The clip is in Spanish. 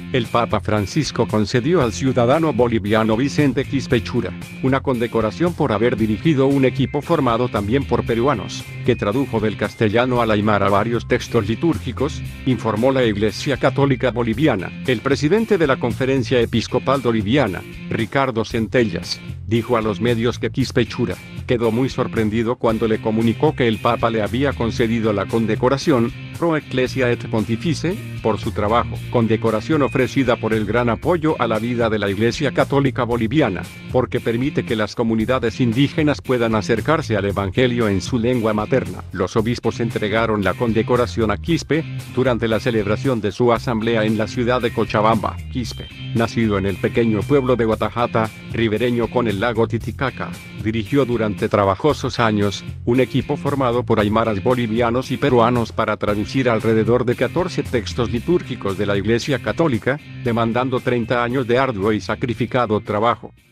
El Papa Francisco concedió al ciudadano boliviano Vicente Quispe una condecoración por haber dirigido un equipo formado también por peruanos, que tradujo del castellano al aymara varios textos litúrgicos, informó la Iglesia Católica Boliviana. El presidente de la Conferencia Episcopal Boliviana, Ricardo Centellas, dijo a los medios que Quispe quedó muy sorprendido cuando le comunicó que el Papa le había concedido la condecoración Pro Ecclesia et Pontifice por su trabajo, condecoración ofrecida por el gran apoyo a la vida de la Iglesia Católica Boliviana, porque permite que las comunidades indígenas puedan acercarse al Evangelio en su lengua materna. Los obispos entregaron la condecoración a Quispe durante la celebración de su asamblea en la ciudad de Cochabamba. Quispe, nacido en el pequeño pueblo de Guatajata, ribereño con el lago Titicaca, dirigió durante trabajosos años un equipo formado por aymaras bolivianos y peruanos para traducir alrededor de 14 textos litúrgicos de la Iglesia Católica, demandando 30 años de arduo y sacrificado trabajo.